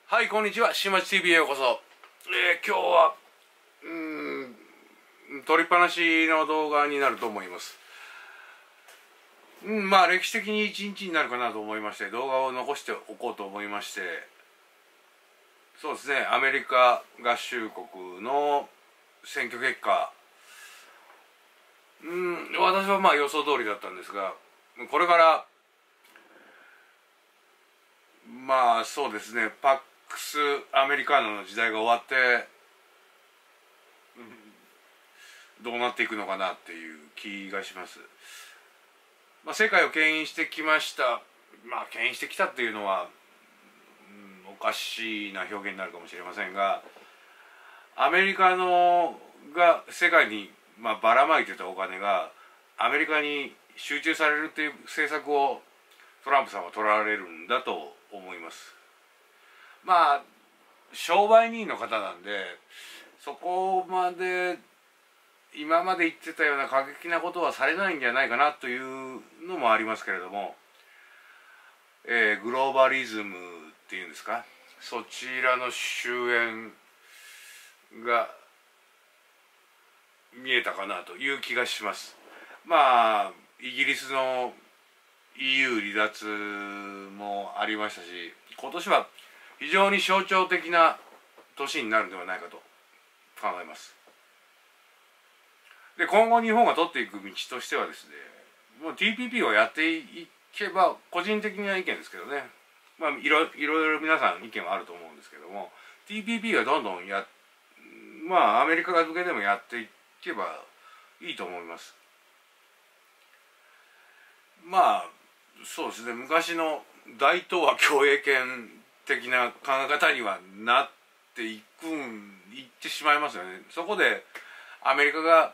はい、こんにちは。新町 TV へようこそ。今日は撮りっぱなしの動画になると思います。まあ歴史的に一日になるかなと思いまして、動画を残しておこうと思いまして、そうですね、アメリカ合衆国の選挙結果、私はまあ予想通りだったんですが、これからまあそうですね、パックスアメリカーナの時代が終わって、どうなっていくのかなっていう気がします。世界を牽引してきました。牽引してきたっていうのは、おかしいな表現になるかもしれませんが、アメリカが世界にばらまいてたお金がアメリカに集中されるっていう政策をトランプさんは取られるんだと思います。商売人の方なんで、そこまで今まで言ってたような過激なことはされないんじゃないかなというのもありますけれども、グローバリズムっていうんですか、そちらの終焉が見えたかなという気がします。イギリスの EU 離脱もありましたし、今年は非常に象徴的な年になるのではないかと考えます。で、今後日本が取っていく道としてはですね、もう TPP をやっていけば、個人的な意見ですけどね、いろいろ皆さん意見はあると思うんですけども、 TPP はどんどんアメリカが抜けてもやっていけばいいと思います。そうですね、昔の大東亜共栄圏的な考え方にはなっていってしまいますよね。そこでアメリカが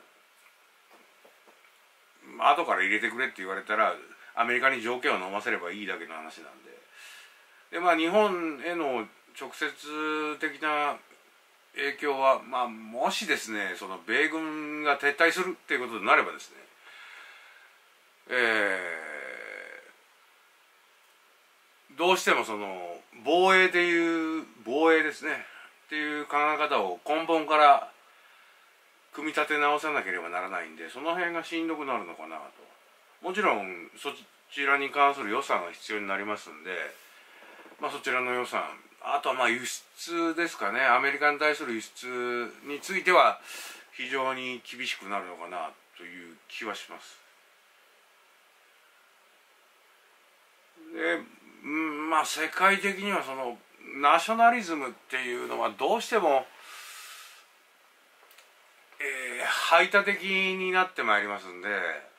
後から入れてくれって言われたら、アメリカに条件を飲ませればいいだけの話なんで、日本への直接的な影響は、もしですね、その米軍が撤退するっていうことになればですね、どうしてもその防衛ですねっていう考え方を根本から組み立て直さなければならないんで、その辺がしんどくなるのかなと。もちろんそちらに関する予算が必要になりますんで、そちらの予算、あとは輸出ですかね、アメリカに対する輸出については非常に厳しくなるのかなという気はします。で、世界的にはそのナショナリズムっていうのはどうしても排他的になってまいりますんで、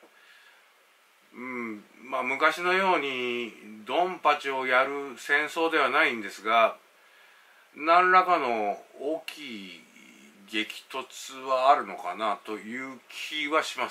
昔のようにドンパチをやる戦争ではないんですが、何らかの大きい激突はあるのかなという気はします。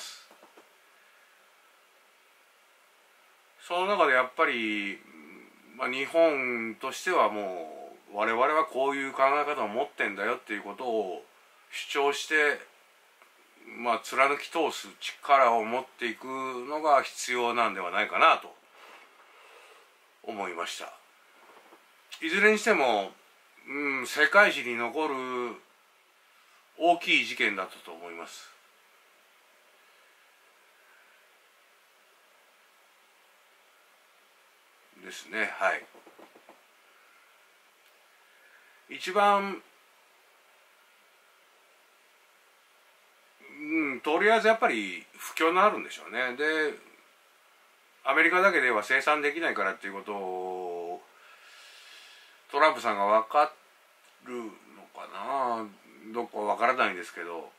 その中でやっぱり、日本としてはもう我々はこういう考え方を持ってんだよっていうことを主張して、貫き通す力を持っていくのが必要なんではないかなと思いました。いずれにしても、世界史に残る大きい事件だったと思います。ですね。はい。一番とりあえずやっぱり不況になるんでしょうね。で、アメリカだけでは生産できないからっていうことをトランプさんが分かるのかな、どこか分からないんですけど、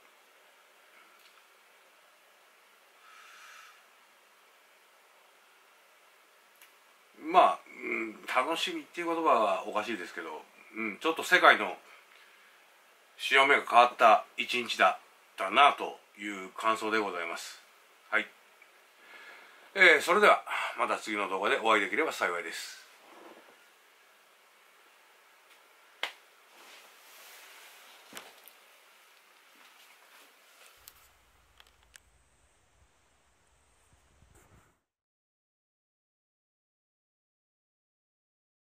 楽しみっていう言葉はおかしいですけど、ちょっと世界の潮目が変わった一日だったなという感想でございます。はい。それではまた次の動画でお会いできれば幸いです。